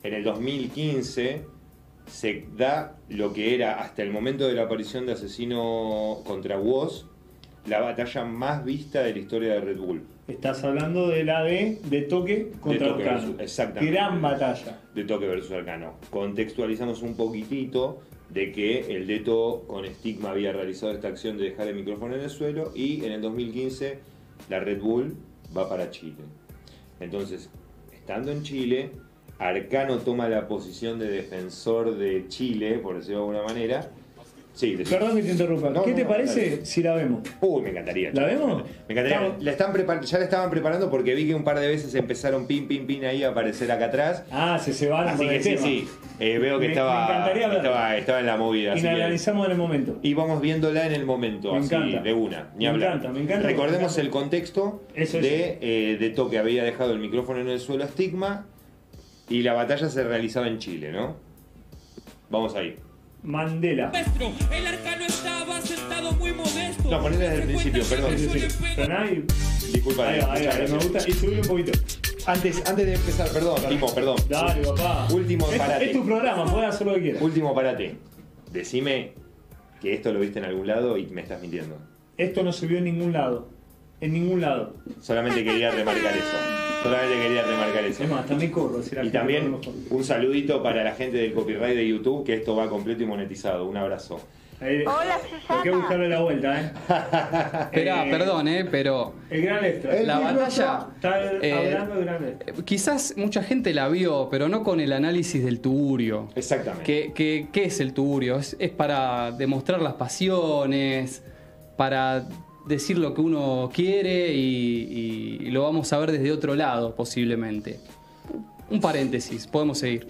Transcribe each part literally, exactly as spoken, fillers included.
en el dos mil quince se da lo que era hasta el momento de la aparición de Asesino contra Woz la batalla más vista de la historia de Red Bull. Estás hablando de la de, de Toque contra de toque Arcano. versus, exactamente. Gran batalla. De Toque versus Arcano. Contextualizamos un poquitito de que el Deto con Stigma había realizado esta acción de dejar el micrófono en el suelo y en el dos mil quince la Red Bull va para Chile. Entonces, estando en Chile, Arcano toma la posición de defensor de Chile, por decirlo de alguna manera. Sí, Perdón que te interrumpa. No, ¿Qué no, te no, parece dale. si la vemos? Uy, me encantaría. ¿La vemos? Me encantaría. Estamos... La están prepar... Ya la estaban preparando porque vi que un par de veces empezaron pin, pin, pin ahí a aparecer acá atrás. Ah, se se van Así por que el sí, tema. sí. Eh, veo que Me- estaba, me encantaría verla. estaba, estaba en la movida. Y así la que- analizamos en el momento. Y vamos viéndola en el momento, Me así encanta. de una. Ni Me hablar. encanta, me encanta, Recordemos me encanta. el contexto Eso es. de, eh, de Toque había dejado el micrófono en el suelo a Stigma y la batalla se realizaba en Chile, ¿no? Vamos ahí. Mandela. Maestro, el Arcano estaba sentado muy modesto. No, ponele desde el principio, perdón. Sí, sí, sí. Pero ahí, Disculpa. ahí, va, ahí, va, muchas me gracias. gusta. Y subir un poquito. Antes, antes de empezar, perdón, Timo, perdón. Dale, papá. Último es, parate. es tu programa, puedes hacer lo que quieras. Último parate. Decime que esto lo viste en algún lado y me estás mintiendo. Esto no se vio en ningún lado. En ningún lado. Solamente quería remarcar eso. Solamente quería remarcar eso. Es más, también corro. Si la Y gente también no lo corre. un saludito para la gente del copyright de YouTube, que esto va completo y monetizado. Un abrazo. Ahí- Hola, Hay que Susana. buscarle la vuelta, ¿eh? Espera, Eh, perdón, eh, pero El gran extra. la batalla, Está eh, hablando de gran extra. eh, quizás mucha gente la vio, pero no con el análisis del tugurio. Exactamente. ¿Qué, qué, qué es el tugurio? Es, es para demostrar las pasiones, para decir lo que uno quiere y, y lo vamos a ver desde otro lado, posiblemente. Un paréntesis, podemos seguir.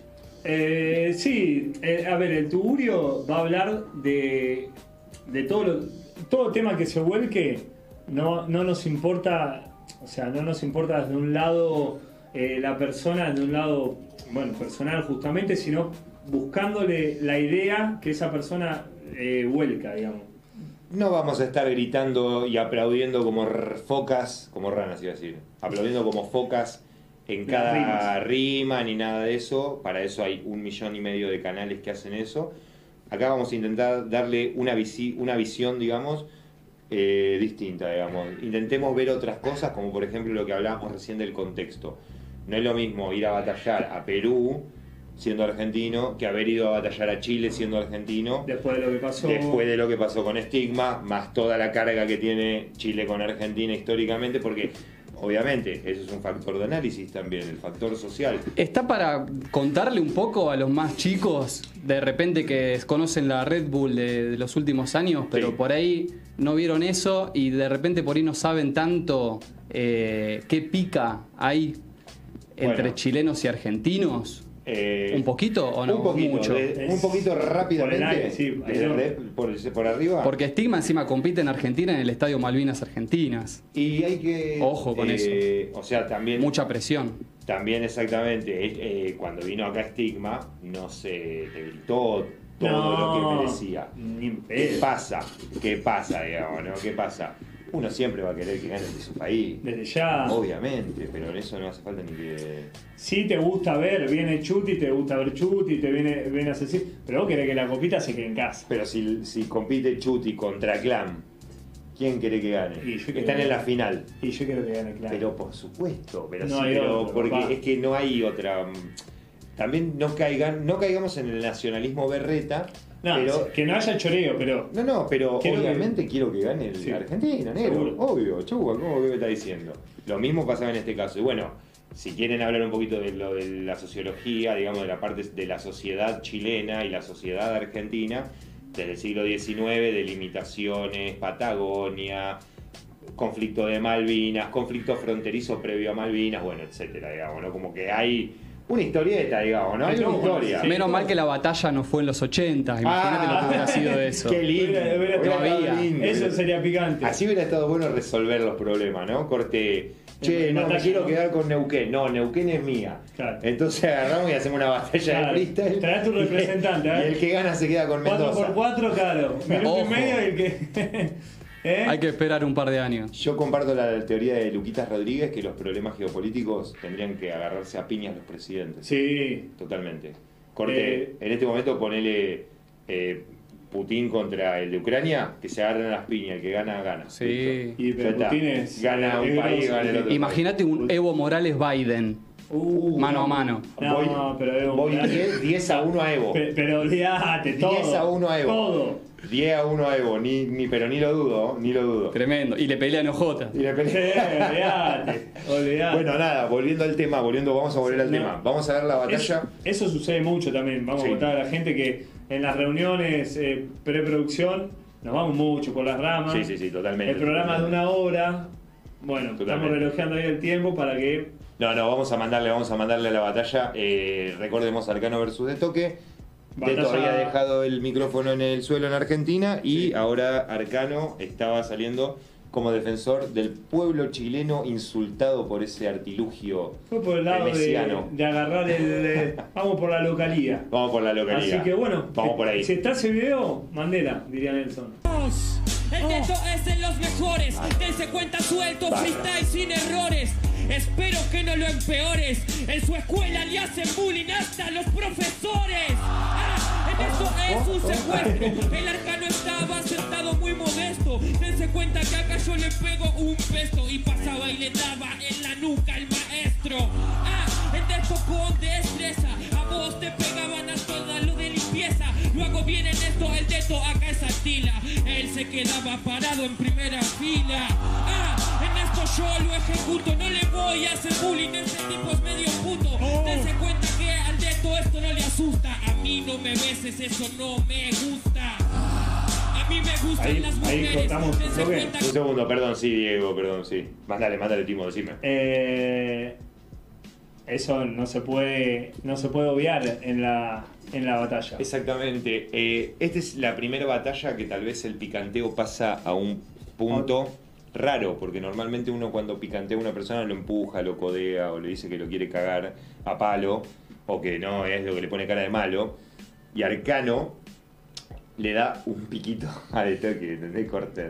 Eh, sí, eh, a ver, el tugurio va a hablar de, de todo, lo- todo tema que se vuelque, no, no nos importa, o sea, no nos importa desde un lado eh, la persona, desde un lado, bueno, personal justamente, sino buscándole la idea que esa persona eh, vuelca, digamos. No vamos a estar gritando y aplaudiendo como r- focas, como ranas iba a decir, aplaudiendo como focas en Las cada rimas. rima ni nada de eso. Para eso hay un millón y medio de canales que hacen eso. Acá vamos a intentar darle una, visi- una visión, digamos, eh, distinta, digamos. Intentemos ver otras cosas, como por ejemplo lo que hablábamos recién del contexto. No es lo mismo ir a batallar a Perú siendo argentino que haber ido a batallar a Chile siendo argentino. Después de lo que pasó. Después de lo que pasó con Stigma, más toda la carga que tiene Chile con Argentina históricamente, porque obviamente eso es un factor de análisis también, el factor social. ¿Está para contarle un poco a los más chicos, de repente que desconocen la Red Bull de, de los últimos años, pero Sí. por ahí no vieron eso y de repente por ahí no saben tanto eh, qué pica ahí entre Bueno. chilenos y argentinos? Eh, ¿Un poquito o no? Un poquito, Mucho. de- un poquito rápidamente, Por el aire, sí, ahí desde no. re- por, por arriba. Porque Stigma encima compite en Argentina en el Estadio Malvinas Argentinas. Y hay que... Ojo con eh, O sea, también... Mucha presión. También exactamente, eh, eh, cuando vino acá Stigma, no se te gritó todo No, lo que merecía. ni en ¿Qué pedo. pasa? ¿Qué pasa, digamos, no? ¿Qué pasa? Uno siempre va a querer que gane el de su país. Desde ya. Obviamente, pero en eso no hace falta ni que... Si te gusta ver, viene Chuti, te gusta ver Chuti, te viene, viene a decir, pero vos querés que la copita se quede en casa. Pero si, si compite Chuti contra Clam, ¿quién quiere que gane? Y yo creo Están que- en la final. Y yo quiero que gane, claro. Pero por supuesto, pero No sí, hay pero otro, porque papá. es que no hay otra... También no caigan, no caigamos en el nacionalismo berreta, No, pero... que no haya choreo, pero. No, no, pero Quiero que- obviamente quiero que gane el Sí. argentino, negro. Seguro. Obvio, chuba, ¿cómo que me está diciendo? Lo mismo pasaba en este caso. Y bueno, si quieren hablar un poquito de lo de la sociología, digamos, de la parte de la sociedad chilena y la sociedad argentina, desde el siglo diecinueve, de limitaciones, Patagonia, conflicto de Malvinas, conflicto fronterizo previo a Malvinas, bueno, etcétera, digamos, ¿no? Como que hay una historieta, digamos, ¿no? Hay una No, historia. sí. Menos mal que la batalla no fue en los ochenta. Imagínate lo que hubiera sido eso. Qué lindo. Hubiera- hubiera Hubiera estado estado lindo. Eso sería picante. Así hubiera estado bueno resolver los problemas, ¿no? Corte, che, En no, me batalla, quiero ¿no? quedar con Neuquén. No, Neuquén es mía. Claro. Entonces agarramos y hacemos una batalla Claro. de freestyle. Trae tu representante, Y ¿eh? el que gana se queda con cuatro Mendoza. por cuatro, claro. Minuto Ojo. y medio y el que. ¿Eh? Hay que esperar un par de años. Yo comparto la teoría de Luquitas Rodríguez que los problemas geopolíticos tendrían que agarrarse a piñas los presidentes. Sí. Totalmente. Corte, Eh, en este momento ponele eh, Putin contra el de Ucrania, que se agarren a las piñas, el que gana, gana. Sí. Listo. Y Ya pero está. Putin es. Gana un es país, grosso. gana el otro. Imagínate un Evo Morales Biden. Uh, Mano a mano. No, Voy- pero Evo Voy Morales- diez a uno a Evo. Pe- Pero olvídate, todo. diez a uno a Evo. Todo. diez a uno a Evo, ni, ni, pero ni lo dudo, ni lo dudo. Tremendo. Y le pelean J. Y le Sí, peleé. olvídate. Olvídate. Bueno, nada, volviendo al tema, volviendo, vamos a volver al No. tema. Vamos a ver la batalla. Eso, eso sucede mucho también. Vamos Sí. a contar a la gente que en las reuniones eh, preproducción nos vamos mucho por las ramas. Sí, sí, sí, totalmente. El programa de una hora. Bueno, estamos Totalmente. relojeando ahí el tiempo para que. No, no, vamos a mandarle, vamos a mandarle a la batalla. Eh, recordemos Arcano versus De Toque. Batalla- Deto había dejado el micrófono en el suelo en Argentina y ahora Arcano estaba saliendo como defensor del pueblo chileno insultado por ese artilugio Fue por el lado de, mesiano. de agarrar el. eh, vamos por la localía. Vamos por la localidad. Así que bueno, vamos por ahí. si está ese video, Mandela, diría Nelson. El Teto es de los mejores, dense cuenta suelto, Basta. freestyle sin errores. Espero que no lo empeores. En su escuela le hacen bullying hasta los profesores. Ah, en eso es un secuestro. El Arcano estaba sentado muy modesto. Dense cuenta que acá yo le pego un peso y pasaba y le daba en la nuca al maestro. Ah, en esto con destreza. A vos te pegaban a toda lo de limpieza. Luego viene esto, el Teto acá es Atila. Él se quedaba parado en primera fila. Ah, en esto yo lo ejecuto. No le voy a hacer bullying, ese tipo es medio puto. Dense cuenta que al Teto esto no le asusta. A mí no me beses, eso no me gusta. A mí me gustan Ahí- las ahí mujeres. cortamos, Dense ¿lo qué? cuenta Un segundo, perdón, sí, Diego, perdón, sí. Mándale, mándale, Timo, decime. Eh, eso no se puede no se puede obviar en la en la batalla. Exactamente. Eh, esta es la primera batalla que tal vez el picanteo pasa a un punto raro, porque normalmente uno cuando picantea a una persona lo empuja, lo codea o le dice que lo quiere cagar a palo o que no es lo que le pone cara de malo. Y Arcano le da un piquito a De Toque, ¿entendés? Corte.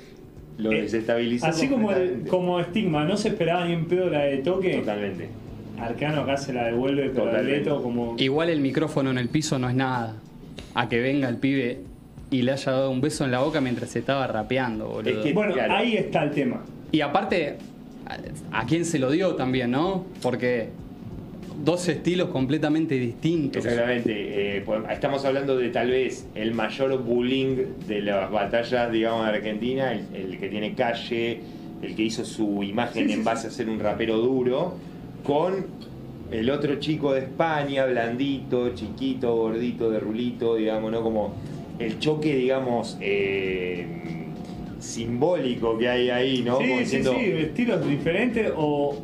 Lo Eh, desestabiliza. Así como, el, completamente. como estigma, no se esperaba ni en pedo la de Toque. Totalmente. Arcano acá se la devuelve, pero Totalmente. Leto como. Igual el micrófono en el piso no es nada. A que venga el pibe y le haya dado un beso en la boca mientras se estaba rapeando, boludo. Es que- Bueno, claro. ahí está el tema. Y aparte, a, a quién se lo dio también, ¿no? Porque dos estilos completamente distintos. Exactamente. Eh, pues, estamos hablando de tal vez el mayor bullying de las batallas, digamos, de Argentina, el, el que tiene calle, el que hizo su imagen Sí, sí, en sí. base a ser un rapero duro, con el otro chico de España, blandito, chiquito, gordito, de rulito, digamos, ¿no? Como el choque, digamos, eh, simbólico que hay ahí, ¿no? Sí, Como sí, diciendo- sí, estilos diferentes o,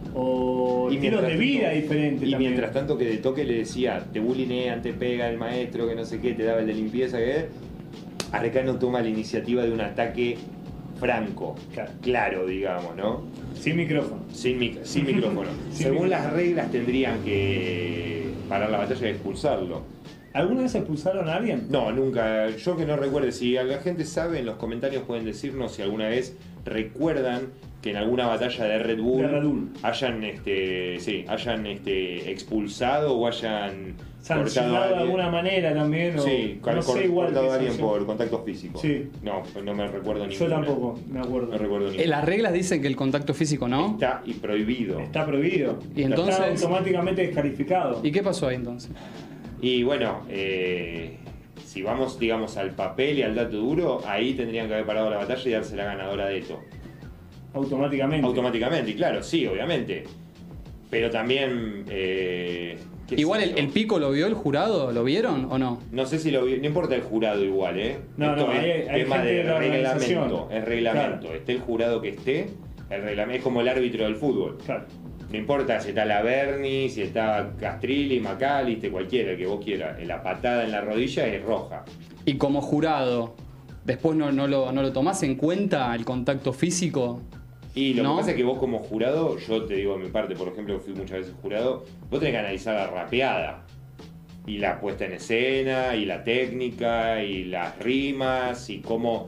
o Y estilos de mientras vida tanto- diferentes Y también. mientras tanto que De Toque le decía, te bulinean, te pega el maestro, que no sé qué, te daba el de limpieza, que Arcano toma la iniciativa de un ataque franco, Claro. claro, digamos, ¿no? Sin micrófono. Sin, mic- sin micrófono. Sin Según micrófono. las reglas tendrían que parar la batalla y expulsarlo. ¿Alguna vez expulsaron a alguien? No, nunca. Yo que no recuerde. Si la gente sabe, en los comentarios pueden decirnos si alguna vez recuerdan que en alguna batalla de Red Bull, De Red Bull. hayan este sí, hayan este expulsado o hayan cortado a Sancionado de alguien. alguna manera también. O, Sí, no cor- sé igual cortado qué a alguien sanción. por contacto físico. Sí. No, no me recuerdo Yo ninguna. tampoco, me acuerdo. No recuerdo Eh, ninguna. Las reglas dicen que el contacto físico no. Está y prohibido. Está prohibido. Y entonces- Está automáticamente descalificado. ¿Y qué pasó ahí entonces? Y bueno, eh, si vamos, digamos, al papel y al dato duro, ahí tendrían que haber parado la batalla y darse la ganadora de Eto. Automáticamente. Automáticamente, y claro, sí, obviamente. Pero también. eh, qué Igual sé el, yo. el pico lo vio el jurado, ¿lo vieron o no? No sé si lo vi- no importa el jurado igual, ¿eh? No, Esto no, es hay- hay tema gente de de la reglamento. organización. Es reglamento. Claro. Esté el jurado que esté, el reglamento es como el árbitro del fútbol. Claro. No importa si está la Berni, si está Castrilli, Macaliste, cualquiera, el que vos quieras. La patada en la rodilla es roja. Y como jurado, después no, no, lo, no lo tomás en cuenta el contacto físico. Y lo ¿No? que pasa es que vos como jurado, yo te digo de mi parte, por ejemplo, que fui muchas veces jurado, vos tenés que analizar la rapeada. Y la puesta en escena, y la técnica, y las rimas, y cómo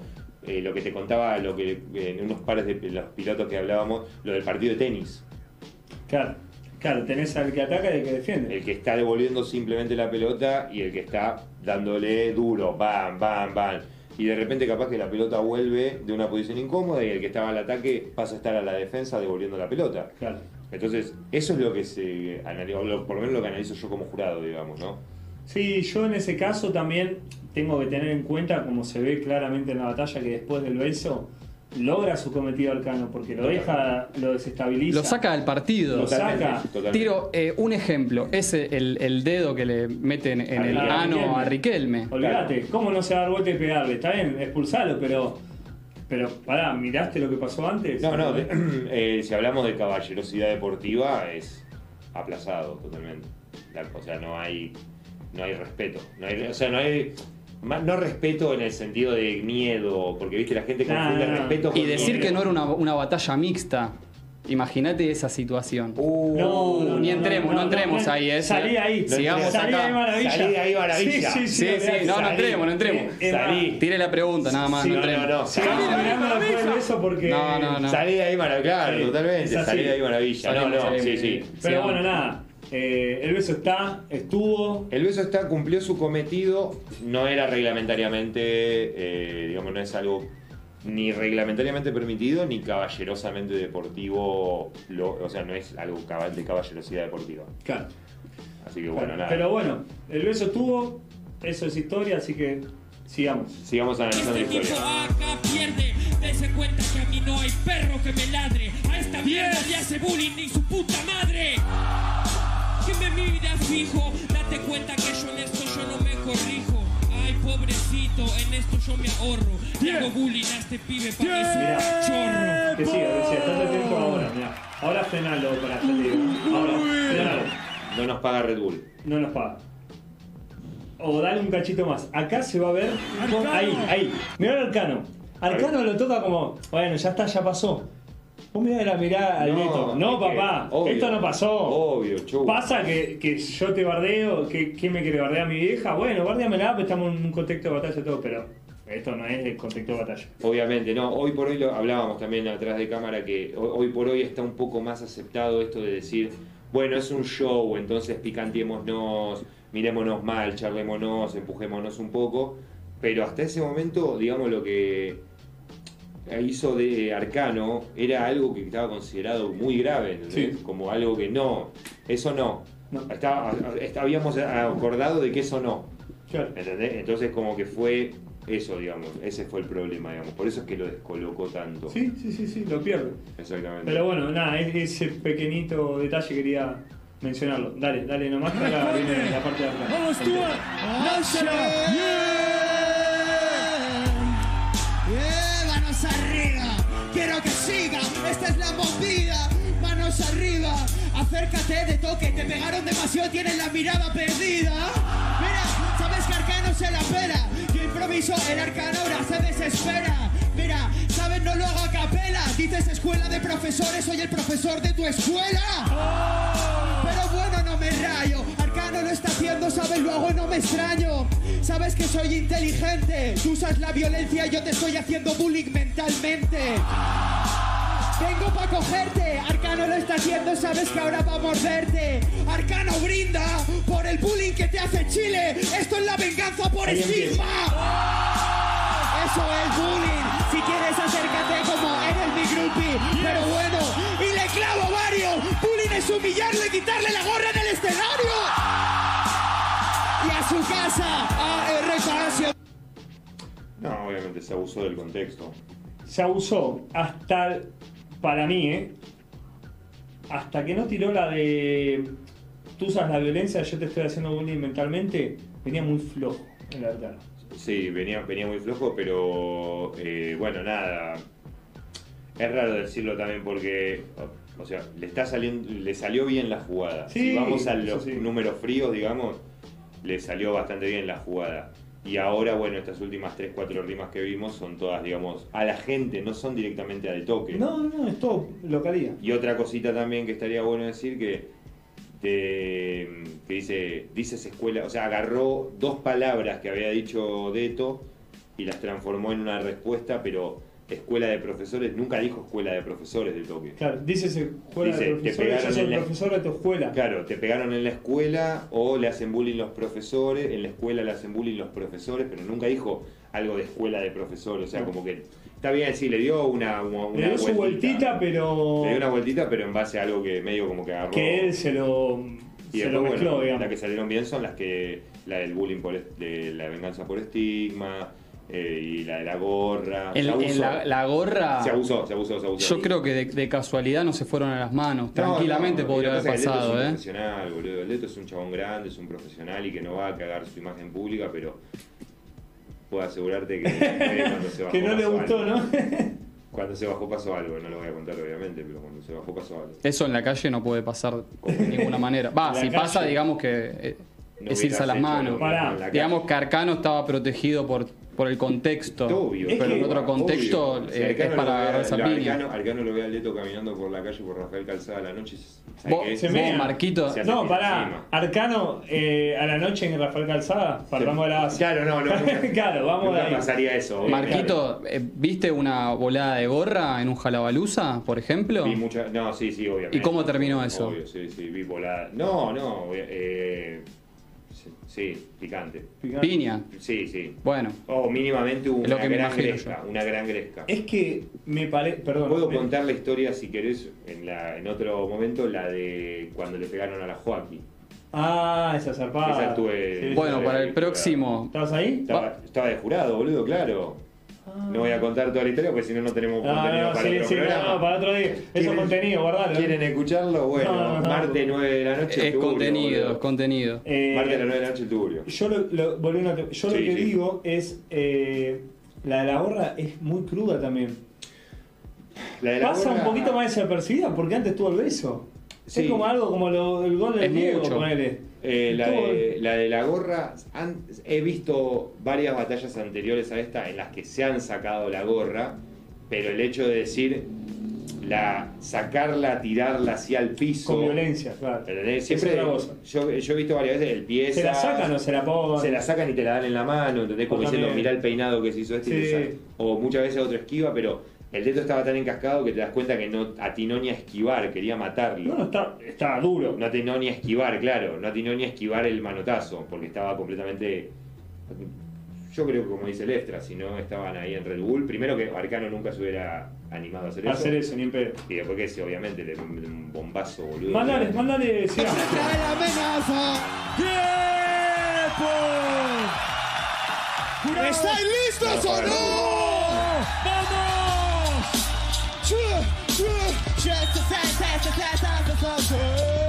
eh, lo que te contaba, lo que en unos pares de los pilotos que hablábamos, lo del partido de tenis. Claro, claro, tenés al que ataca y al que defiende. El que está devolviendo simplemente la pelota y el que está dándole duro, bam, bam, bam. Y de repente capaz que la pelota vuelve de una posición incómoda y el que estaba al ataque pasa a estar a la defensa devolviendo la pelota. Claro. Entonces, eso es lo que se analiza, por lo menos lo que analizo yo como jurado, digamos, ¿no? Sí, yo en ese caso también tengo que tener en cuenta, como se ve claramente en la batalla, que después del beso logra su cometido Arcano, porque lo deja, lo desestabiliza. Lo saca del partido. Lo Totalmente, saca. totalmente. Tiro eh, un ejemplo, es el, el dedo que le meten en A el Riquelme. ano a Riquelme. Olvídate, ¿cómo no se va a dar vuelta y pegarle? Está bien, expulsalo, pero. Pero, pará, ¿miraste lo que pasó antes? No, no, de- eh, si hablamos de caballerosidad deportiva, es aplazado totalmente. La- o sea, no hay, no hay respeto. No hay, o sea, no hay. ma- No respeto en el sentido de miedo, porque viste, la gente No, confunde no, no. respeto con Y decir miedo. que no era una, una batalla mixta. Imagínate esa situación. Uh, No, no, ni no, entremos, no, no, entremos no, ahí. ¿eh? salí ahí. Sigamos Salí acá. ahí, maravilla. Salí de ahí, maravilla. Sí, sí, Sí, sí, olvidate. no, no Salí. entremos, no entremos. Eh, Salí. Tire la pregunta, nada más, Sí, no no, entremos. no, no. Sigamos Salí. mirando después del beso porque. No, no, no. Salí de ahí, maravilla. Claro, Sí, totalmente. es así. Salí de ahí, maravilla. No, Salimos, no, salimos. sí, sí. Pero Sigamos. bueno, nada. Eh, el beso está, estuvo. El beso está, cumplió su cometido, no era reglamentariamente, eh, digamos, no es algo ni reglamentariamente permitido ni caballerosamente deportivo, lo- o sea, no es algo cabal de caballerosidad deportiva. Claro. Así que bueno, nada. Pero bueno, el beso estuvo, eso es historia, así que sigamos. Sigamos analizando la Este tipo historia. acá pierde, dése cuenta que a mí no hay perro que me ladre. A esta mierda le hace bullying ni su puta madre. Que me mira fijo, date cuenta que yo en esto yo no me corrijo. Ay, pobrecito, en esto yo me ahorro. Le hago bullying a este pibe para que Mirá. sea un chorro. Que siga, que siga, estate atento ahora, mirá. Ahora frenalo para que te digo. Ahora, frenalo. No nos paga Red Bull. No nos paga. O dale un cachito más. Acá se va a ver. Ahí, ahí. Mirá al Arcano. Arcano lo toca como, bueno, ya está, ya pasó. Vos mirá la mirada al Neto. No, es que, papá, obvio, esto no pasó. Obvio, chu. Pasa que, que yo te bardeo, que, que me quiere bardear mi vieja. Bueno, bardeamela, pues estamos en un contexto de batalla y todo, pero esto no es el contexto de batalla. Obviamente, no, hoy por hoy lo hablábamos también atrás de cámara que ho- hoy por hoy está un poco más aceptado esto de decir, bueno, es un show, entonces picanteémonos, mirémonos mal, charlémonos, empujémonos un poco, pero hasta ese momento, digamos, lo que hizo de Arcano era algo que estaba considerado muy grave, ¿entendés? Sí. Como algo que no, eso no. No. Estaba- est- habíamos acordado de que eso no. Claro. ¿Entendés? Entonces como que fue eso, digamos, ese fue el problema, digamos, por eso es que lo descolocó tanto. Sí, sí, sí, sí, lo pierde. Exactamente. Pero bueno, nada, es- ese pequeñito detalle quería mencionarlo. Dale, dale nomás que ahora viene la parte de acá. ¡Vamos, Stuart! Eh, manos arriba, quiero que siga, esta es la movida, manos arriba, acércate de toque, te pegaron demasiado, tienes la mirada perdida. Mira, sabes que Arcano se la pela, yo improviso, el Arcano ahora se desespera. Mira, sabes, no lo hago a capela, dices escuela de profesores, soy el profesor de tu escuela. Pero bueno, no me rayo, Arcano lo está haciendo, sabes, lo hago, no me extraño. Sabes que soy inteligente, tú usas la violencia, yo te estoy haciendo bullying mentalmente. Vengo pa' cogerte, Arcano lo está haciendo, sabes que ahora va a morderte. Arcano brinda por el bullying que te hace Chile, esto es la venganza por Ahí estigma. Eso es bullying, si quieres acércate como eres mi groupie. Pero bueno, y le clavo varios, bullying es humillarle, quitarle la gorra en el escenario. Y a su casa, a R. No, obviamente se abusó del contexto. Se abusó hasta, para mí, ¿eh? Hasta que no tiró la de tú usas la violencia, yo te estoy haciendo bullying mentalmente, venía muy flojo el Arcano. Sí, venía, venía muy flojo, pero eh, bueno, nada. Es raro decirlo también porque, o sea, le está saliendo, le salió bien la jugada. Sí, si vamos a eso los sí. números fríos, digamos, le salió bastante bien la jugada. Y ahora, bueno, estas últimas tres, cuatro rimas que vimos son todas, digamos, a la gente, no son directamente a de toque. No, no, es todo localía. Y otra cosita también que estaría bueno decir que, de- que dice, dices escuela, o sea, agarró dos palabras que había dicho Deto y las transformó en una respuesta, pero escuela de profesores, nunca dijo escuela de profesores de Toque. Claro, dice escuela Dice, de te profesores, pegaron yo soy en el la- profesor de tu escuela. Claro, te pegaron en la escuela o le hacen bullying los profesores, en la escuela le hacen bullying los profesores, pero nunca dijo algo de escuela de profesores, o sea, No. como que está bien, sí, le dio una, una, una Le dio su vueltita, pero Le dio una vueltita, pero en base a algo que medio como que agarró. que él se lo, y se después, lo mezcló, bueno, digamos. las que salieron bien son las que, la del bullying por est- de la venganza por estigma, eh, y la de la gorra. En, se abusó. en la, la gorra, Se abusó, se abusó, se abusó. yo creo que de, de casualidad no se fueron a las manos. No, Tranquilamente no, podría lo que haber pasa es que el pasado, Leto es un ¿eh? profesional, boludo. El Leto es un chabón grande, es un profesional y que no va a cagar su imagen pública, pero puedo asegurarte que eh, cuando se bajó Que no le pasó gustó, algo. ¿no? Cuando se bajó pasó algo, no lo voy a contar obviamente, pero cuando se bajó pasó algo. Eso en la calle no puede pasar de ninguna manera. Va, En la si calle. pasa, digamos que eh, No es irse a las hubieras hecho manos. lo mismo Pará. en la Digamos calle. que Arcano estaba protegido por, por el contexto. Obvio, Es pero que- en otro contexto obvio. Si eh, Arcano es para lo ve a- agarrar esa lo- piña. Arcano, Arcano lo ve a Leto caminando por la calle por Rafael Calzada a la noche. ¿sabes Vos, qué? se vos, mea. Marquito, Se hace No, pis pará. encima. Arcano, eh, a la noche en Rafael Calzada, partamos de la base. Claro, no, no. Nunca, Claro, vamos de nunca ahí. pasaría eso. obviamente. Marquito, eh, ¿viste una volada de gorra en un jalabaluza, por ejemplo? Vi mucha, no, sí, sí, obviamente. ¿Y cómo terminó eso? Obvio, sí, sí, vi volada. No, no, eh, sí, sí, picante. Piña. Sí, sí. Bueno, O mínimamente Es una lo que me gran imagino gresca, yo. una gran gresca. Es que me parece. Perdón. Puedo me- contar la historia, si querés, en, la, en otro momento, la de cuando le pegaron a la Joaquín. Ah, esa zarpada. Esa estuve- Sí, bueno, sí. para el próximo. ¿Estabas ahí? Estaba, estaba de jurado, boludo, claro. No voy a contar toda la historia porque si no, no tenemos No, contenido no, para sí, otro sí, no, programa. no, para otro día. Eso es ¿Quieren- contenido, guardalo. ¿Quieren escucharlo? Bueno, No, no, no. martes nueve de la noche. Es Tuburio, contenido, boludo. es contenido. Eh, Martes a las nueve de la noche el Tuburio. Yo lo, lo- volviendo a- yo lo Sí, que sí. digo es. eh, la de la gorra es muy cruda también. La de la Pasa gorra- un poquito más desapercibida porque antes tuvo el beso. Sí. Es como algo como lo- el gol del Es Diego, mucho. ponele. Eh, la, Todo- de, la de la gorra, han- he visto varias batallas anteriores a esta en las que se han sacado la gorra, pero el hecho de decir, la sacarla, tirarla hacia el piso. Con violencia, claro. ¿entendés? Es Siempre, otra cosa. yo, yo he visto varias veces el pie. ¿Se la esa- sacan o se la ponen? Se la sacan y te la dan en la mano, ¿entendés? Como O diciendo, también. mirá el peinado que se hizo este y Sí. te saca. O muchas veces otro esquiva, pero el dedo estaba tan encascado que te das cuenta que no atinó ni a esquivar, quería matarlo. No, no, está, está duro. No atinó ni a esquivar, claro, no atinó ni a esquivar el manotazo, porque estaba completamente. Yo creo que como dice Lestra, si no estaban ahí en Red Bull, primero que Arcano nunca se hubiera animado a hacer eso. Hacer eso, ni en pedo. Y después que sí, obviamente, le un bombazo, boludo. Mándale, mándale, sigamos. Trae la amenaza. ¡Tiempo! ¿Estáis listos o no? ¡Vamos! Chu, chu, chu, chu, chu, chu, chu, chu, chu.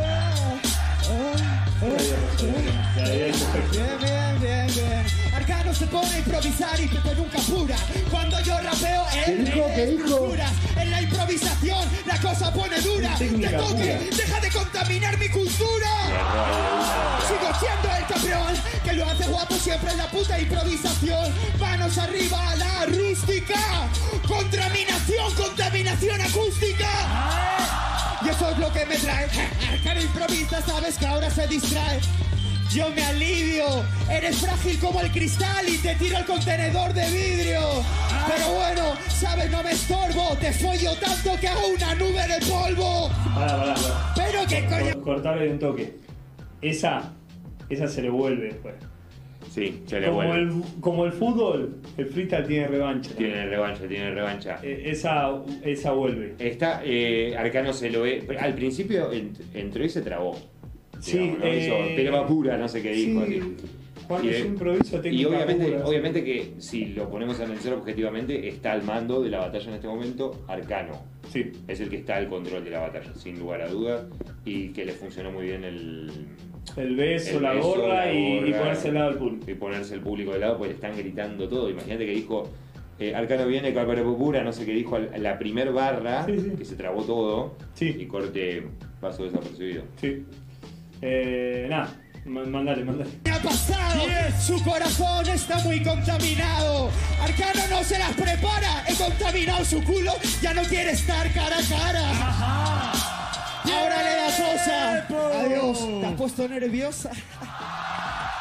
Bien, bien, bien, bien. Arcano se pone a improvisar y Pepe nunca apura. Cuando yo rapeo, él dijo? ¿Qué dijo? cultura. En la improvisación la cosa pone dura. Te Técnica toque, pura. deja de contaminar mi cultura. Sigo siendo el campeón, que lo hace guapo siempre en la puta improvisación. Manos arriba a la rústica. Contaminación, contaminación acústica. Y eso es lo que me trae. Arcano improvisa, sabes que ahora se distrae. Yo me alivio, eres frágil como el cristal y te tiro el contenedor de vidrio. Pero bueno, sabes, no me estorbo, te follo tanto que hago una nube de polvo. Pará, pará, pará. Pero qué coño. Cor- Cortarle de un toque. Esa, esa se le vuelve después. Sí, se le Como vuelve. el, como el fútbol, el freestyle tiene revancha. Tiene revancha, tiene revancha. Eh, esa, esa vuelve. Está, eh, Arcano se lo ve. Al principio ent- entró y se trabó. Sí, digamos, ¿no? eh, Hizo tema pura, no sé qué dijo. Sí, así. cuando Y, yo eh, improviso técnica Y obviamente, pura, sí. obviamente que si lo ponemos a analizar objetivamente, está al mando de la batalla en este momento Arcano. Sí. Es el que está al control de la batalla, sin lugar a dudas. Y que le funcionó muy bien el. El beso, el la beso, gorra la y, y gorra, ponerse al lado del público. Y ponerse el público de lado, pues le están gritando todo. Imagínate que dijo. Eh, Arcano viene, pura, no sé qué dijo, al- la primer barra, Sí, sí. que se trabó todo. Sí. Y corte, paso desapercibido. Sí. Eh, nada, ma- mandale, mandale. ¿Qué ha pasado? Su corazón está muy contaminado. Arcano no se las prepara. He contaminado su culo. Ya no quiere estar cara a cara. Ahora le da cosa. Adiós. ¿Te has puesto nerviosa?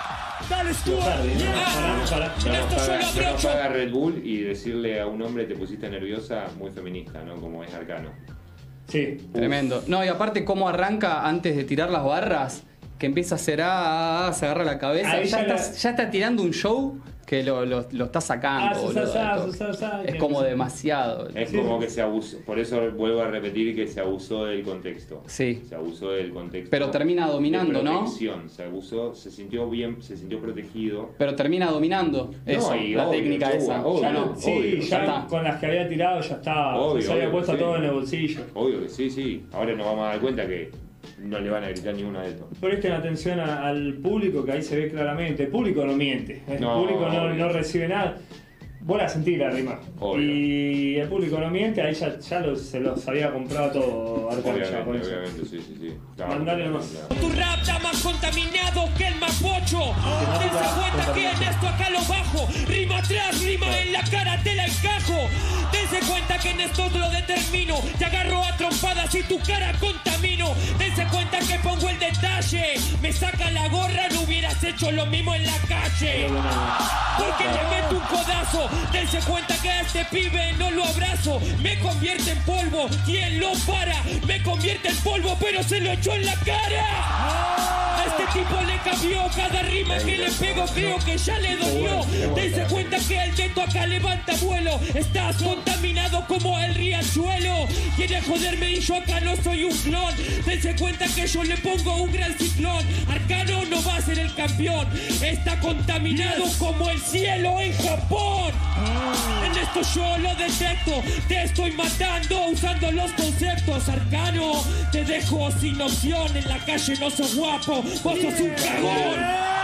Dale, Stuart. Pará, pará. Con No esto nos yo lo paga, no nos abrocho. paga Red Bull y decirle a un hombre te pusiste nerviosa, muy feminista, ¿no? Como es Arcano. Sí. Tremendo. No, y aparte cómo arranca antes de tirar las barras, que empieza a hacer ah, ah, se agarra la cabeza. Ahí Ya, ya está, la- ya está tirando un show que lo, lo, lo está sacando. Ah, boludo, susá, de todo. susá, susá, Es que- como demasiado. Es Sí. como que se abusó, por eso vuelvo a repetir que se abusó del contexto. Sí. Se abusó del contexto. Pero termina dominando, de ¿no? protección. Se abusó, se sintió bien, se sintió protegido. Pero termina dominando eso, y la obvio, técnica yo, esa. obvio. Ya no. Sí, obvio, ya ya está. con las que había tirado ya estaba. Obvio, se había obvio, puesto sí. todo en el bolsillo. Obvio que sí, sí. Ahora nos vamos a dar cuenta que no le van a gritar ninguna de estos. Presten atención a- al público, que ahí se ve claramente. El público no miente. El No, público no, obvio. no recibe nada. Vos la sentís la rima. Obvio. Y el público no miente, ahí ya, ya los- se los había comprado todo Arcano ya con Obviamente, eso. obviamente, sí, sí, sí. Estaba Mandale muy nomás. claro. Tu rap está más contaminado que el mapocho. Dense cuenta que en esto acá lo bajo. Rima atrás, rima en la cara, te la encajo. Dense cuenta que en esto lo determino. Te agarro a trompadas y tu cara contamino. Dense cuenta que pongo el detalle. Me saca la gorra, no hubieras hecho lo mismo en la calle. Porque le meto un codazo. Dense cuenta que a este pibe no lo abrazo. Me convierte en polvo. ¿Quién lo para? Me convierte en polvo, pero se lo echó en la cara. A este tipo le cambió cada rima que le pego, creo que ya le dolió. Dense cuenta que el teto acá levanta vuelo. Estás contaminado como el riachuelo. Quiere joderme y yo acá no soy un clon. Dense cuenta que yo le pongo un gran ciclón. Arcano no va a ser el campeón. Está contaminado como el cielo en Japón. En esto yo lo detecto. Te estoy matando usando los conceptos. Arcano, te dejo sin opción. En la calle no sos guapo, vos sos un cagón.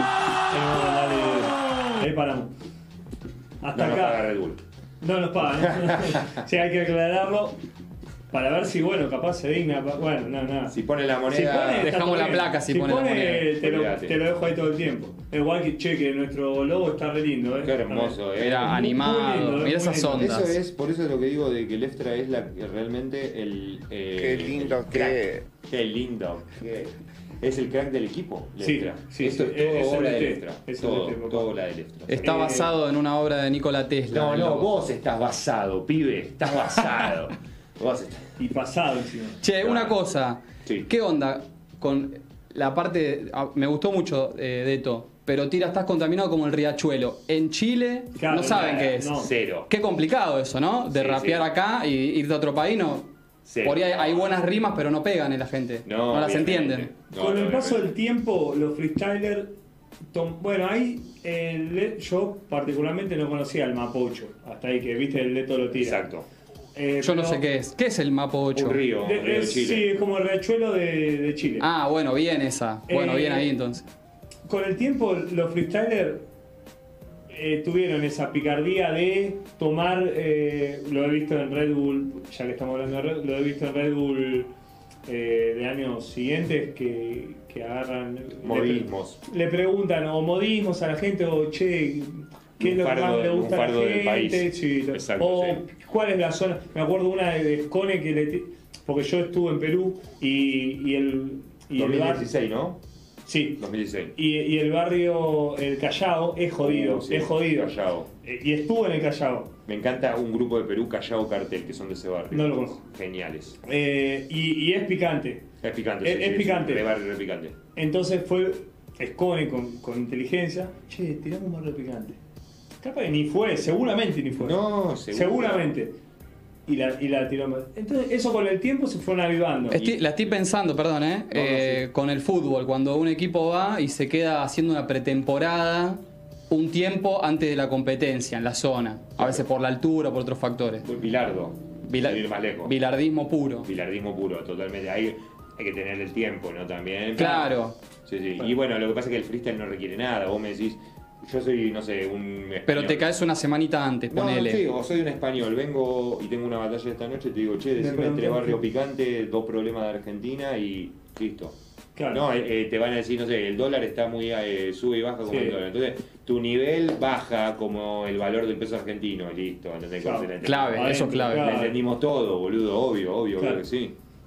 Eh, dale, ahí paramos. Hasta No nos paga acá. Red Bull. No nos pagan. Sí, hay que aclararlo. Para ver si, bueno, capaz se digna. pa- Bueno, no, nada. Si pone la Si moneda. pone, está Dejamos todo la bien. placa si pone la moneda. Te lo, Olvídate. te lo dejo ahí todo el tiempo. Igual que, che, que nuestro logo está re lindo, ¿eh? Qué hermoso, eh. Era Muy animado, lindo, mira muy esas lindo. ondas. Eso es, por eso es lo que digo de que Leftra es la, realmente el. eh, Qué lindo el que crack. Qué lindo. Qué- es el crack del equipo, Sí, Leftra. sí, Esto sí, es todo es el obra de E T, Leftra. es el Todo, E T, papá. todo obra de Leftra. Está Eh, basado en una obra de Nikola Tesla. No, el no, logo. vos estás basado, pibe. Estás basado. Vos estás. Y pasado encima. Che, una cosa. Sí. ¿Qué onda con la parte? ah, Me gustó mucho eh, Deto, pero tira, estás contaminado como el riachuelo. En Chile Claro, no saben no, qué es. no. Cero. Qué complicado eso, ¿no? De Sí, rapear sí. acá y irte a otro país, no. Cero. Por ahí hay, hay buenas rimas, pero no pegan en la gente. No, las obviamente. entienden. No, Con no, el paso obviamente. del tiempo, los freestylers. tom- Bueno, ahí eh, le- yo particularmente no conocía al Mapocho. Hasta ahí que viste el Leto lo tira. Exacto. Eh, Yo no pero- sé qué es. ¿Qué es el Mapo ocho? Un río, de- un río de es- Chile. sí, es como el riachuelo de, de Chile. Ah, bueno, bien esa. Bueno, Eh, bien ahí entonces. Con el tiempo, los freestylers eh, tuvieron esa picardía de tomar, eh, lo he visto en Red Bull, ya que estamos hablando de Red, lo he visto en Red Bull eh, de años siguientes que, que agarran Modismos. Le, le preguntan o modismos a la gente o che, ¿qué es lo que Lunfardo- más le gusta a la lunfardo del gente? país. Sí, lo- Exacto, o sí. cuál es la zona. Me acuerdo una de, de Scone que le ti- porque yo estuve en Perú y, y el y dos el mil bar- dieciséis, ¿no? sí. dos mil dieciséis. Y, y el barrio, el Callao, es jodido, Uh, sí, es jodido. Callao. Eh, Y estuvo en el Callao. Me encanta un grupo de Perú, Callao Cartel, que son de ese barrio. No lo conozco. Geniales. Eh, y, y es picante. Es picante. Es- sí, es sí, picante. Sí, de barrio, re picante. Entonces fue Scone con, con inteligencia. Che, tiramos un barrio picante. Capaz que ni fue, seguramente ni fue. No, seguro. Seguramente. Y la, y la tiró más. Entonces, eso con el tiempo se fueron avivando. Estoy- la estoy pensando, perdón, ¿eh? Eh, con el fútbol, cuando un equipo va y se queda haciendo una pretemporada un tiempo antes de la competencia en la zona, a veces por la altura, por otros factores. Bilardo. Vila- Sin ir más lejos. Bilardismo puro. Bilardismo puro, totalmente. Hay, hay que tener el tiempo, ¿no? También. Claro, Sí, sí. Y bueno, lo que pasa es que el freestyle no requiere nada. Vos me decís, yo soy, no sé, un español. pero te caes una semanita antes, No, ponele. sí, o soy un español, vengo y tengo una batalla esta noche, te digo, che, decime pregunté- entre barrio picante, dos problemas de Argentina y listo. Claro. No, eh, te van a decir, no sé, el dólar está muy, eh, sube y baja como Sí. el dólar. Entonces, tu nivel baja como el valor del peso argentino, listo. ¿Entendés? Claro. Como se la entendimos. Clave, eso es clave. La Claro. entendimos todo, boludo, obvio, obvio, Claro. creo que sí.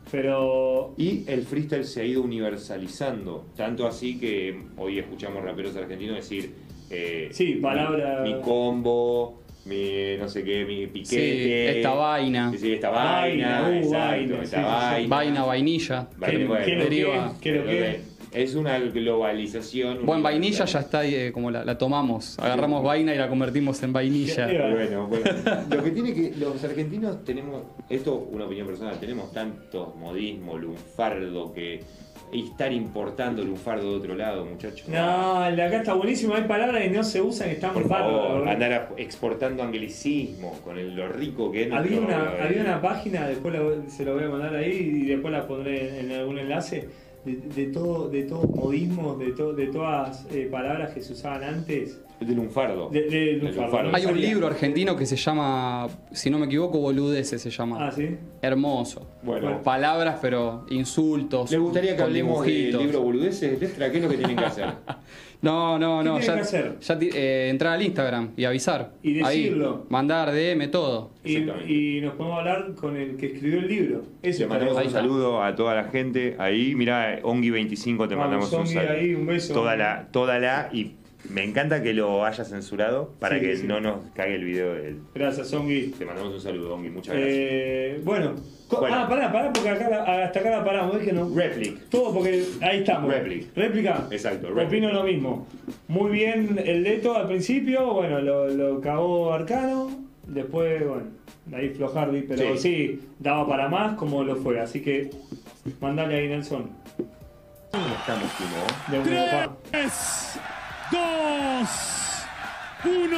Pero... Y el freestyle se ha ido universalizando, tanto así que hoy escuchamos raperos argentinos decir eh, sí, palabra... mi, mi combo, mi no sé qué, mi piquete, sí, esta vaina, sí, esta vaina, vaina, uh, exacto, vaina, esta sí, vaina, vaina, vainilla, vaina, ¿Qué, bueno, qué lo deriva. que? ¿Qué lo que? es una globalización. Bueno, vainilla universal. ya está eh, como la, la tomamos, agarramos vaina y la convertimos en vainilla. ¿Qué? Bueno, bueno, lo que tiene que los argentinos tenemos, esto una opinión personal, tenemos tanto modismo, lunfardo que y estar importando lunfardo de otro lado, muchachos. No, el de acá está buenísimo, hay palabras que no se usan y están Por favor, bárbaros. andar a- exportando anglicismo con el- lo rico que es Había nuestro- una, había una página, después la- se lo voy a mandar ahí y después la pondré en algún enlace, de, de todo, de todos modismos, de, to- de todas eh, palabras que se usaban antes. de lunfardo. De, de De lunfardo, lunfardo. ¿no? Hay un Sabía. libro argentino que se llama, si no me equivoco, Boludeces se llama. Ah, ¿sí? Hermoso. Bueno. Palabras, pero insultos. ¿Les gustaría que con hablemos del dibujitos. libro Boludeces, Lestra? ¿Qué es lo que tienen que hacer? No, no, no. ¿Qué Ya, tienen que hacer? ya ti- eh, entrar al Instagram y avisar. Y decirlo. Ahí, mandar D M, todo. Y, Exactamente. y nos podemos hablar con el que escribió el libro. Eso Le está mandamos bueno. un saludo a toda la gente. Ahí, mirá, Ongi veinticinco te Vamos, mandamos un Ongi, saludo. ahí, un beso. Toda la, toda la, y me encanta que lo hayas censurado para Sí, que sí. no nos cague el video de él. Gracias, Ongi. Te mandamos un saludo, Ongi, muchas gracias. Eh, bueno, co- Bueno. ah, pará, pará, porque acá la- hasta acá la paramos, es que no. Replic. Todo porque ahí estamos. Replic. Réplica. Exacto, replic. Opino lo mismo. Muy bien el Leto al principio, bueno, lo, lo cagó Arcano. Después, bueno, ahí Flojardi, pero Sí. sí. daba para más como lo fue. Así que mandale ahí, Nelson. ¿Cómo estamos, Timo? De un papá. tres, dos, uno.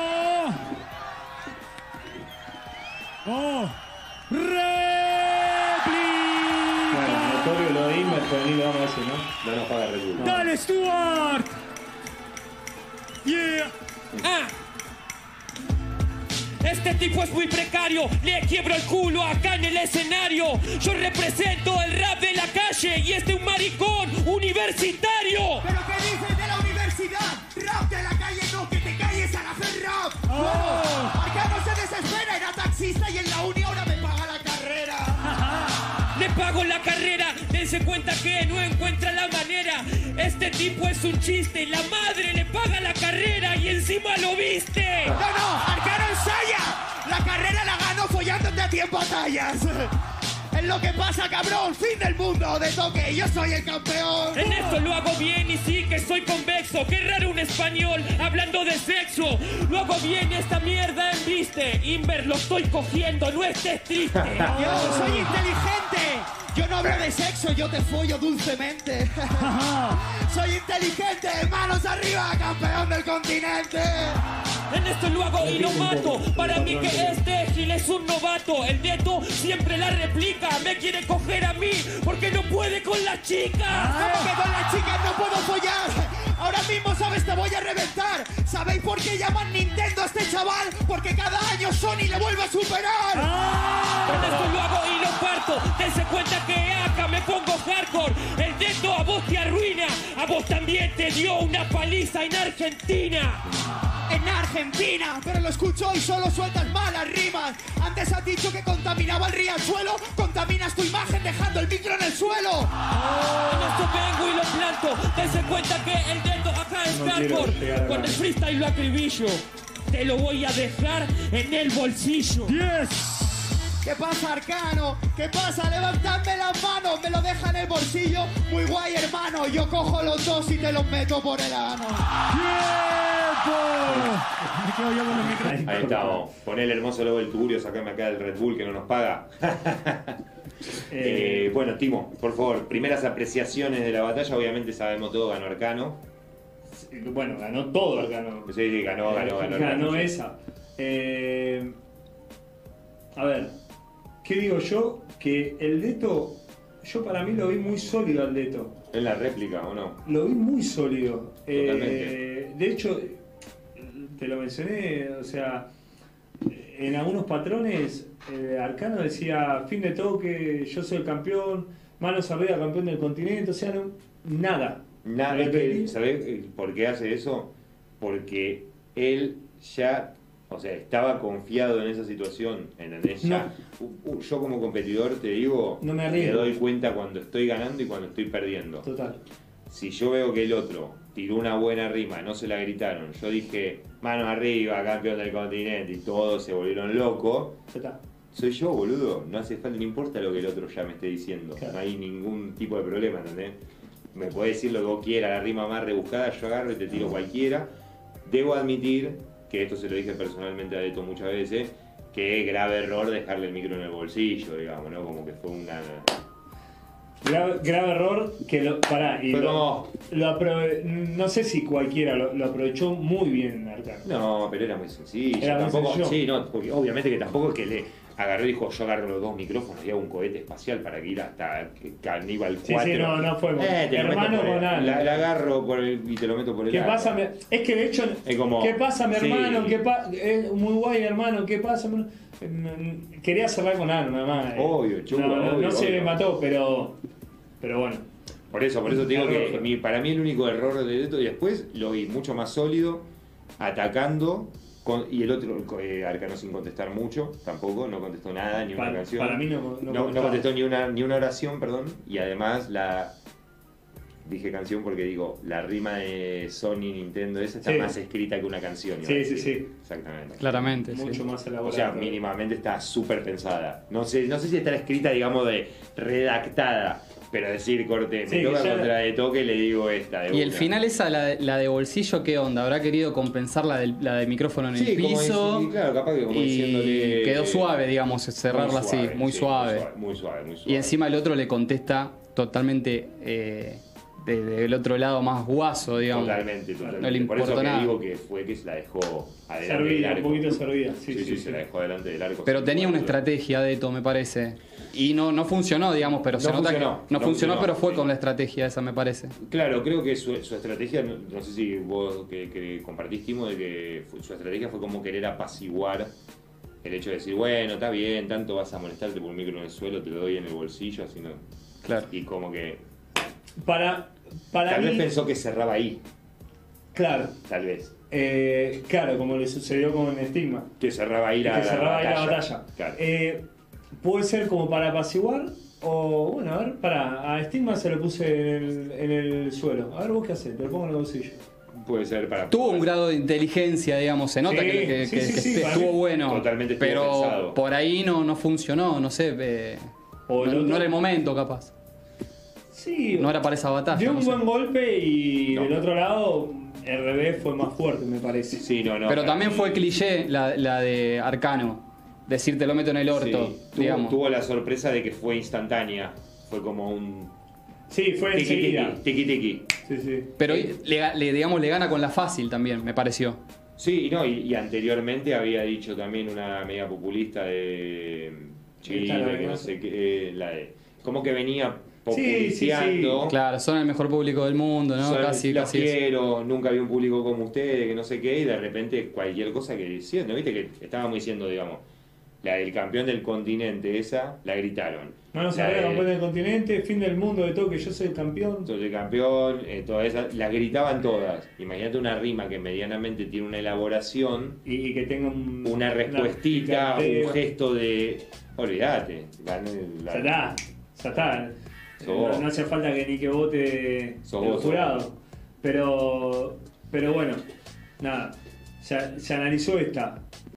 ¡Oh! Bueno, ¡Réplica! notorio lo di, me vení, lo vamos a decir, ¿no? No nos paga Red Bull. ¡Dale, Stuart! ¡Yeah! Ah. Este tipo es muy precario, le quiebro el culo acá en el escenario. Yo represento el rap de la calle y este un maricón universitario. ¿Pero qué dices de la universidad? Rap de la calle, no, que te calles al hacer rap. Oh. Arcano se desespera, era taxista y en la uni ahora me paga la carrera. Le pago la carrera, dense cuenta que no encuentra la manera. Este tipo es un chiste, la madre le paga la carrera y encima lo viste. No, no, Arcano ensaya. La carrera la gano follándote a tiempo a tallas. Es lo que pasa, cabrón. Fin del mundo de toque. Yo soy el campeón. En esto lo hago bien y sí que soy convexo. Qué raro un español hablando de sexo. Lo hago bien esta mierda en viste. Inver, lo estoy cogiendo, no estés triste. Yo soy inteligente. Yo no hablo de sexo, yo te follo dulcemente. Soy inteligente, manos arriba, campeón del continente. En esto lo hago y lo mato. Para mí que este Gil es un novato. El neto siempre la replica. Me quiere coger a mí porque no puede con las chicas. ¿Cómo que con las chicas no puedo follar? Ahora mismo, ¿sabes? Te voy a reventar. ¿Sabéis por qué llaman Nintendo a este chaval? Porque cada año Sony le vuelve a superar. Con esto lo hago y lo parto. Dense cuenta que acá me pongo hardcore. El neto a vos te arruina. A vos también te dio una paliza en Argentina. En Argentina, pero lo escucho y solo sueltas malas rimas. Antes has dicho que contaminaba el riachuelo. Contaminas tu imagen dejando el micro en el suelo. En esto vengo y lo planto. Dense cuenta que el neto acá es No quiero hardcore. pegar acá. Con el freestyle lo acribillo. Te lo voy a dejar en el bolsillo. ¡Yes! ¿Qué pasa, Arcano? ¿Qué pasa? Levantadme las manos, me lo deja en el bolsillo. Muy guay, hermano. Yo cojo los dos y te los meto por el ano. ¡Tiempo! Me quedo yo con los micrófonos. Ahí estamos. Poné el hermoso logo del Tugurio, sacame acá el Red Bull que no nos paga. Eh, bueno, Timo, por favor, primeras apreciaciones de la batalla. Obviamente sabemos todo, ganó Arcano. Bueno, ganó todo Arcano. Sí, sí, ganó, ganó, ganó. Ganó Arcano. esa. Eh, a ver, ¿qué digo yo? Que el Leto, yo para mí lo vi muy sólido al Leto. ¿Es la réplica o no? Lo vi muy sólido. Totalmente. Eh, de hecho, te lo mencioné, o sea, en algunos patrones, eh, Arcano decía, fin de toque, yo soy el campeón, manos arriba, campeón del continente, o sea, no, nada. Nada, es que, Repetí. ¿sabés por qué hace eso? Porque él ya O sea, estaba confiado en esa situación, ¿entendés? Ya, uh, uh, yo como competidor te digo, No me arriesgo. doy cuenta cuando estoy ganando y cuando estoy perdiendo. Total. Si yo veo que el otro tiró una buena rima, no se la gritaron, yo dije, mano arriba, campeón del continente, y todos se volvieron locos, Total. soy yo, boludo. No hace falta, no importa lo que el otro ya me esté diciendo. Claro. No hay ningún tipo de problema, ¿entendés? Me podés decir lo que vos quieras, la rima más rebuscada, yo agarro y te tiro cualquiera. Debo admitir, que esto se lo dije personalmente a Deto muchas veces, que grave error dejarle el micro en el bolsillo, digamos, ¿no? Como que fue una... Grave, grave error que lo. Pará, y Fue lo, como- lo aprove- no sé si cualquiera lo, lo aprovechó muy bien Arcano. No, pero era muy sencillo. Era muy tampoco, sencillo. Sí, no, porque obviamente que tampoco es que le agarró y dijo, yo agarro los dos micrófonos y hago un cohete espacial para que ir hasta Caníbal Sí, cuatro. sí, no, no fue como- Eh, te lo meto hermano por el- con algo. La, la agarro por el, y te lo meto por el ¿Qué arco. pasa? mi- Es que de hecho, Es como- ¿qué pasa, mi sí. hermano? ¿Qué pa- es muy guay, hermano. ¿Qué pasa? mi- Mm, Quería cerrar con algo, nada más. Obvio, chulo, No, no, obvio, no se obvio. mató, pero. Pero bueno. Por eso, por eso te digo Error. que mi- para mí el único error de esto, y después lo vi mucho más sólido, atacando, con, y el otro, eh, Arcano sin contestar mucho, tampoco, no contestó nada, ni una Para, canción. para mí no, no, no, no contaba. contestó ni una, ni una oración, perdón, y además la... Dije canción porque digo, la rima de Sony Nintendo esa está Sí. más escrita que una canción. iba a Sí, decir. sí, sí. Exactamente. Claramente, sí. Mucho más O elaborado. sea, mínimamente está súper pensada. No sé, no sé si estará escrita, digamos, de redactada, pero decir, corte, me Sí, toca que ya- contra de toque, le digo esta. De Y el una. final esa, la, de- la de bolsillo, ¿qué onda? ¿Habrá querido compensar la del, la del micrófono en Sí, el como piso? dic- claro, capaz que como y diciéndole. quedó suave, digamos, cerrarla muy suave, así, muy sí, suave. Muy suave, muy suave, muy suave. Y encima el otro le contesta totalmente eh, de- del otro lado más guaso, digamos. Totalmente, totalmente. No le Por eso importó que nada. digo que fue que se la dejó adelante del Servida, arco. un poquito servida. Sí, Sí, sí, sí. se sí. la dejó adelante del arco. Pero sin tenía una duda. estrategia de esto, me parece. Y no, no funcionó, digamos, pero No se nota que funcionó, no, no funcionó, funcionó, pero fue sí. con la estrategia esa, me parece. Claro, creo que su, su estrategia, no, no sé si vos que, que compartís, Timo, de que fue- su estrategia fue como querer apaciguar el hecho de decir, bueno, está bien, tanto vas a molestarte por un micro en el suelo, te lo doy en el bolsillo, así no. Claro. Y como que Para, para tal mí. vez pensó que cerraba ahí, Claro. tal vez. Eh, claro, como le sucedió con Stigma. Que cerraba ahí la, que cerraba ahí la batalla. Claro. Eh, puede ser como para apaciguar o, bueno, a ver, para a Stigma se lo puse en el, en el suelo. A ver, vos qué haces, te lo pongo en el bolsillo. Puede ser para... Tuvo un grado de inteligencia, digamos, se nota Sí, que, que- sí, que- sí, que sí, para estuvo mí bueno. totalmente estuvo pero pensado. por ahí no, no funcionó, no sé. eh, O el no, otro- no era el momento, capaz. Sí, No era para esa batalla. dio un no sé. buen golpe y No. del otro lado el revés fue más fuerte, me parece. Sí, no, no. Pero para también mí- fue cliché la, la de Arcano. Decir te lo meto en el orto, Sí, tuvo, digamos. tuvo la sorpresa de que fue instantánea. Fue como un... Sí, fue Tiki enseguida. tiki, tiki tiki. Sí, sí. Pero le, le- digamos, le gana con la fácil también, me pareció. Sí, no, y, y anteriormente había dicho también una media populista de Chile, Esta, la que que no no sé qué, eh, la de, como que venía Sí, sí, sí. populiciando. Claro, son el mejor público del mundo, ¿no? Son- casi, los casi eso. quiero, nunca había un público como ustedes, que no sé qué, y de repente cualquier cosa que diciendo, viste que estábamos diciendo, digamos, la del campeón del continente, esa, la gritaron. Manos La arriba, de- campeón del continente, fin del mundo de toque, yo soy el campeón. Soy el campeón, eh, todas esas, las gritaban todas. Imagínate una rima que medianamente tiene una elaboración, Y, y que tenga un, una respuestita, picanteo. un gesto de. Olvídate. gané la- Ya está, ya está. Sos No, vos. no hace falta que ni que vote Sos el vos, sos jurado. vos. Pero, pero bueno, nada. Se, se analizó esta.